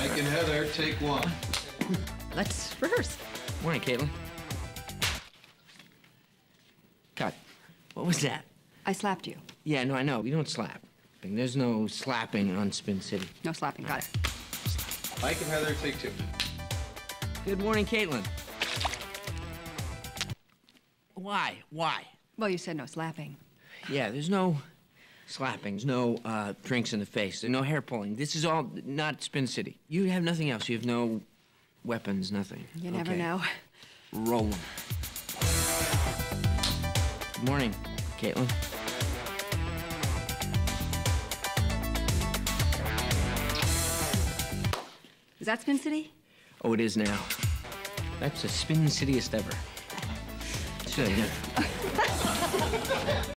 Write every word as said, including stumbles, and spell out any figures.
Mike and Heather, take one. Let's rehearse. Morning, Caitlin. Cut. What was that? I slapped you. Yeah, no, I know. We don't slap. There's no slapping on Spin City. No slapping. Got it. Mike and Heather, take two. Good morning, Caitlin. Why? Why? Well, you said no slapping. Yeah, there's no slapping. There's no uh, drinks in the face. There's no hair pulling. This is all not Spin City. You have nothing else. You have no weapons, nothing. You never Okay. know. Roll 'em. Good morning, Caitlin. Is that Spin City? Oh, it is now. That's the Spin Cityest ever. Should I